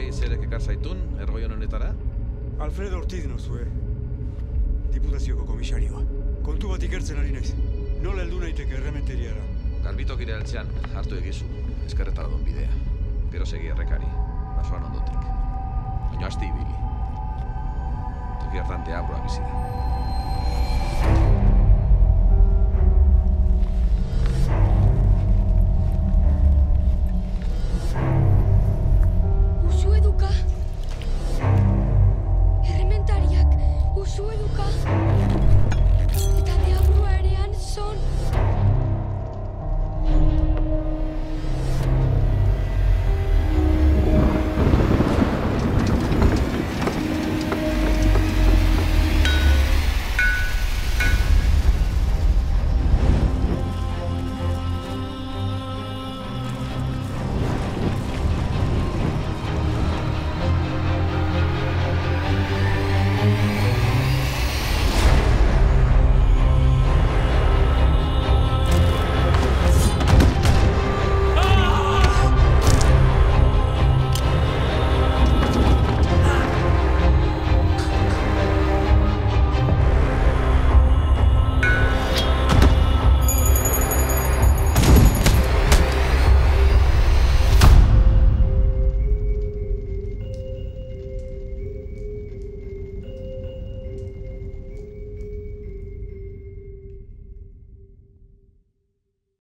zerek ekar zaitun, ergoion honetara? Alfredo Ortiz nozue. Diputazioko komisarioa. Kontu bat ikertzen ari naiz. Nola heldu naiteke errementeriara? Garbitokire altzean hartu egizu, eskerretara duen bidea. Gero segi errekari, basoan ondotik. Baina asti ibili. Toki hartan deabroa bizi da.